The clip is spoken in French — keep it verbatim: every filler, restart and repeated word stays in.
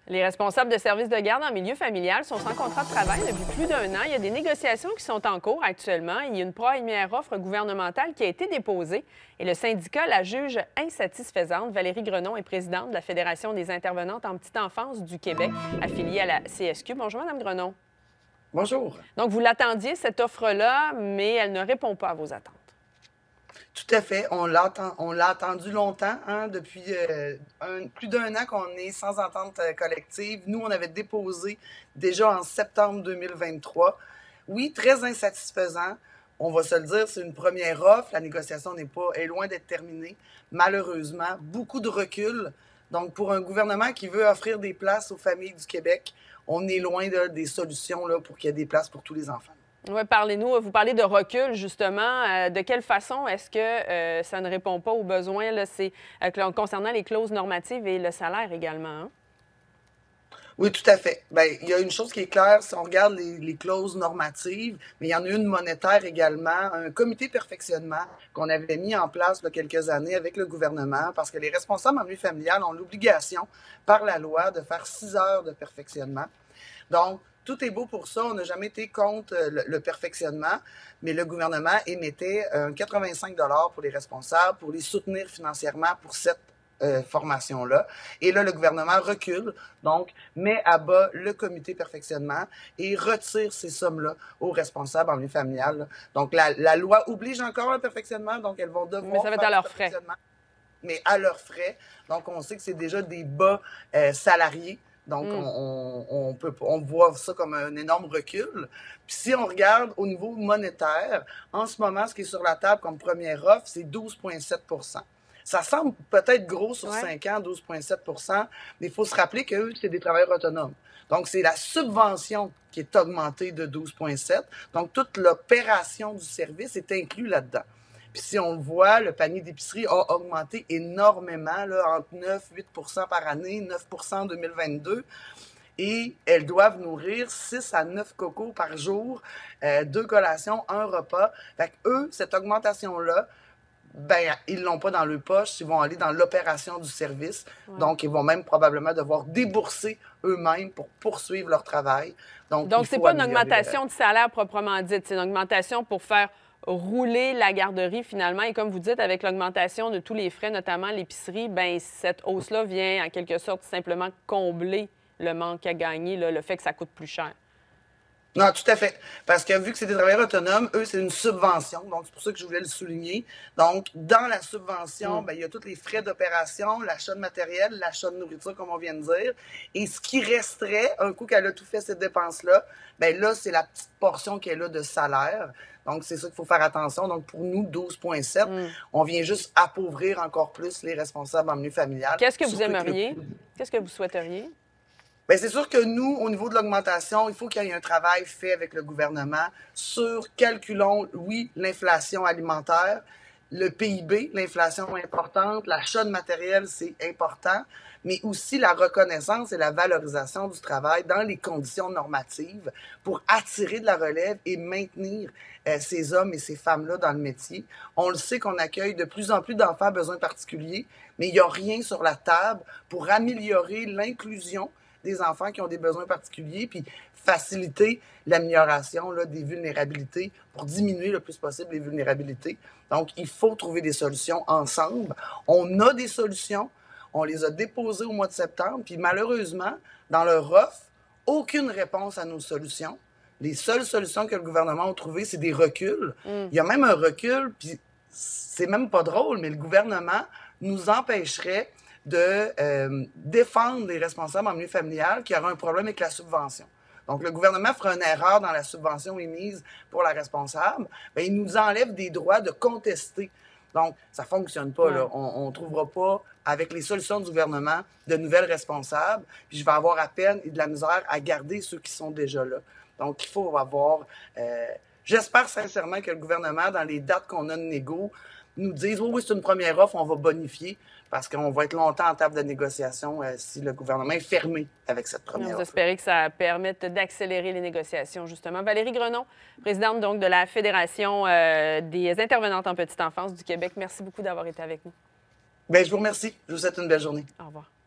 Les responsables de services de garde en milieu familial sont sans contrat de travail depuis plus d'un an. Il y a des négociations qui sont en cours actuellement. Il y a une première offre gouvernementale qui a été déposée et le syndicat la juge insatisfaisante. Valérie Grenon est présidente de la Fédération des intervenantes en petite enfance du Québec, affiliée à la C S Q. Bonjour, Mme Grenon. Bonjour. Donc, vous l'attendiez, cette offre-là, mais elle ne répond pas à vos attentes. Tout à fait. On l'a on l'a attendu longtemps, hein, depuis euh, un, plus d'un an qu'on est sans entente euh, collective. Nous, on avait déposé déjà en septembre deux mille vingt-trois. Oui, très insatisfaisant. On va se le dire, c'est une première offre. La négociation n'est pas, est loin d'être terminée. Malheureusement, beaucoup de recul. Donc, pour un gouvernement qui veut offrir des places aux familles du Québec, on est loin là, des solutions là, pour qu'il y ait des places pour tous les enfants. Oui, parlez-nous. Vous parlez de recul, justement. Euh, de quelle façon est-ce que euh, ça ne répond pas aux besoins? Là, c'est, euh, concernant les clauses normatives et le salaire également. Hein? Oui, tout à fait. Bien, il y a une chose qui est claire, si on regarde les, les clauses normatives, mais il y en a une monétaire également, un comité perfectionnement qu'on avait mis en place il y a quelques années avec le gouvernement, parce que les responsables en milieu familial ont l'obligation, par la loi, de faire six heures de perfectionnement. Donc, tout est beau pour ça. On n'a jamais été contre le, le perfectionnement, mais le gouvernement émettait un quatre-vingt-cinq dollars pour les responsables, pour les soutenir financièrement pour cette euh, formation-là. Et là, le gouvernement recule, donc met à bas le comité perfectionnement et retire ces sommes-là aux responsables en milieu familial. Là. Donc, la, la loi oblige encore le perfectionnement, donc elles vont devoir mais ça va être à leurs frais. Mais à leurs frais. Donc, on sait que c'est déjà des bas euh, salariés. Donc, mm. on, on, peut, on voit ça comme un énorme recul. Puis si on regarde au niveau monétaire, en ce moment, ce qui est sur la table comme première offre, c'est douze virgule sept pour cent. Ça semble peut-être gros sur ouais. cinq ans, douze virgule sept pour cent, mais il faut se rappeler qu'eux, c'est des travailleurs autonomes. Donc, c'est la subvention qui est augmentée de douze virgule sept. Donc, toute l'opération du service est inclue là-dedans. Puis si on le voit, le panier d'épicerie a augmenté énormément, là, entre neuf à huit pour cent par année, neuf pour cent en deux mille vingt-deux. Et elles doivent nourrir six à neuf cocos par jour, euh, deux collations, un repas. Fait qu'eux, cette augmentation-là, ben ils l'ont pas dans leur poche, ils vont aller dans l'opération du service. Ouais. Donc, ils vont même probablement devoir débourser eux-mêmes pour poursuivre leur travail. Donc, Donc c'est pas une augmentation de salaire proprement dite, c'est une augmentation pour faire rouler la garderie finalement. Et comme vous dites, avec l'augmentation de tous les frais, notamment l'épicerie, bien, cette hausse-là vient en quelque sorte simplement combler le manque à gagner, là, le fait que ça coûte plus cher. Non, tout à fait. Parce que vu que c'est des travailleurs autonomes, eux, c'est une subvention. Donc, c'est pour ça que je voulais le souligner. Donc, dans la subvention, mm. bien, il y a tous les frais d'opération, l'achat de matériel, l'achat de nourriture, comme on vient de dire. Et ce qui resterait, un coup qu'elle a tout fait cette dépense-là, bien là, c'est la petite portion qu'elle a de salaire. Donc, c'est ça qu'il faut faire attention. Donc, pour nous, douze virgule sept, mm. on vient juste appauvrir encore plus les responsables en milieu familial. Qu'est-ce que vous aimeriez? Le... Qu'est-ce que vous souhaiteriez? Bien, c'est sûr que nous, au niveau de l'augmentation, il faut qu'il y ait un travail fait avec le gouvernement sur, calculons, oui, l'inflation alimentaire, le P I B, l'inflation importante, l'achat de matériel, c'est important, mais aussi la reconnaissance et la valorisation du travail dans les conditions normatives pour attirer de la relève et maintenir euh, ces hommes et ces femmes-là dans le métier. On le sait qu'on accueille de plus en plus d'enfants à besoins particuliers, mais il n'y a rien sur la table pour améliorer l'inclusion des enfants qui ont des besoins particuliers, puis faciliter l'amélioration là, des vulnérabilités pour diminuer le plus possible les vulnérabilités. Donc, il faut trouver des solutions ensemble. On a des solutions, on les a déposées au mois de septembre, puis malheureusement, dans leur offre, aucune réponse à nos solutions. Les seules solutions que le gouvernement a trouvées, c'est des reculs. Mm. Il y a même un recul, puis c'est même pas drôle, mais le gouvernement nous empêcherait de euh, défendre les responsables en milieu familial qui auraient un problème avec la subvention. Donc, le gouvernement fera une erreur dans la subvention émise pour la responsable, bien, il nous enlève des droits de contester. Donc, ça ne fonctionne pas. Ouais. Là. On ne trouvera pas, avec les solutions du gouvernement, de nouvelles responsables, puis je vais avoir à peine et de la misère à garder ceux qui sont déjà là. Donc, il faut avoir... Euh, j'espère sincèrement que le gouvernement, dans les dates qu'on a de négo, nous dise, oui, oui, c'est une première offre, on va bonifier, parce qu'on va être longtemps en table de négociation euh, si le gouvernement est fermé avec cette première offre. Vous espérez que ça permette d'accélérer les négociations, justement. Valérie Grenon, présidente donc de la Fédération euh, des intervenantes en petite enfance du Québec. Merci beaucoup d'avoir été avec nous. Bien, je vous remercie. Je vous souhaite une belle journée. Au revoir.